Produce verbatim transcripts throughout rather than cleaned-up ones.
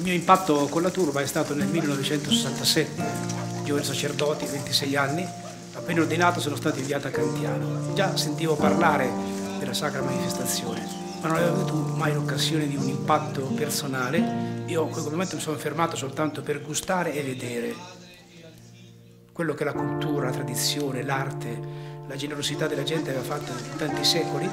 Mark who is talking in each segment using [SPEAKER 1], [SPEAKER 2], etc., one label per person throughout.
[SPEAKER 1] mio impatto con la turba è stato nel millenovecentosessantasette, giovane sacerdote, ventisei anni, appena ordinato sono stato inviato a Cantiano. Già sentivo parlare della sacra manifestazione, ma non avevo avuto mai l'occasione di un impatto personale. Io in quel momento mi sono fermato soltanto per gustare e vedere quello che la cultura, la tradizione, l'arte, la generosità della gente aveva fatto in tanti secoli.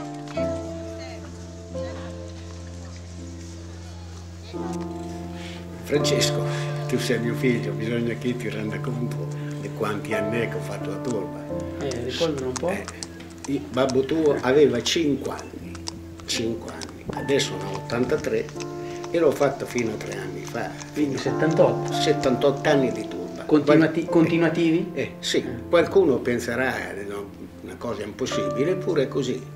[SPEAKER 2] Francesco, tu sei mio figlio, bisogna che ti renda conto di quanti anni è che ho fatto la turba.
[SPEAKER 1] Eh, ricordano un po'?
[SPEAKER 2] Eh, il babbo tuo aveva cinque anni, cinque anni, adesso ne ho ottantatré e l'ho fatto fino a tre anni fa.
[SPEAKER 1] Quindi settantotto?
[SPEAKER 2] settantotto anni di turba.
[SPEAKER 1] Continuati
[SPEAKER 2] Qual
[SPEAKER 1] continuativi?
[SPEAKER 2] Eh, sì, qualcuno penserà eh, no, una cosa impossibile, eppure è così.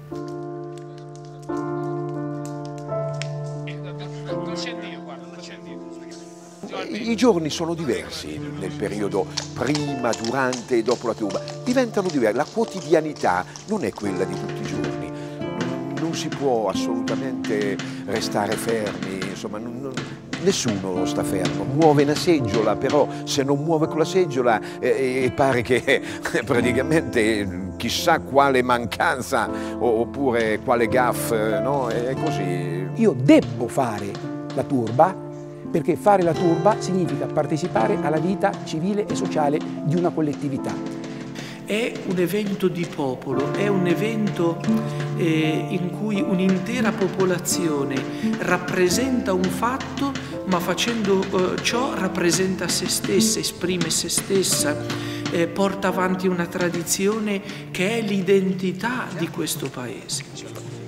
[SPEAKER 3] I giorni sono diversi nel periodo prima, durante e dopo la turba, diventano diversi, la quotidianità non è quella di tutti i giorni, non si può assolutamente restare fermi, insomma non, non, nessuno sta fermo, muove una seggiola, però se non muove con la seggiola eh, pare che praticamente chissà quale mancanza oppure quale gaff, no? È così.
[SPEAKER 4] Io devo fare la turba, perché fare la turba significa partecipare alla vita civile e sociale di una collettività.
[SPEAKER 5] È un evento di popolo, è un evento eh, in cui un'intera popolazione rappresenta un fatto, ma facendo eh, ciò rappresenta se stessa, esprime se stessa, eh, porta avanti una tradizione che è l'identità di questo paese.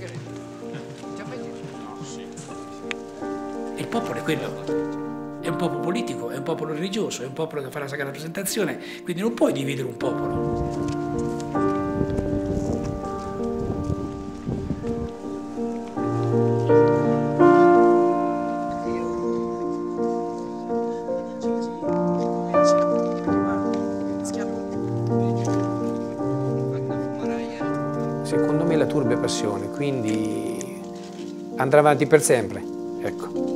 [SPEAKER 1] Il popolo è quello, è un popolo politico, è un popolo religioso, è un popolo che fa la sacra rappresentazione, quindi non puoi dividere un popolo.
[SPEAKER 4] Secondo me la turba è passione, quindi andrà avanti per sempre, ecco.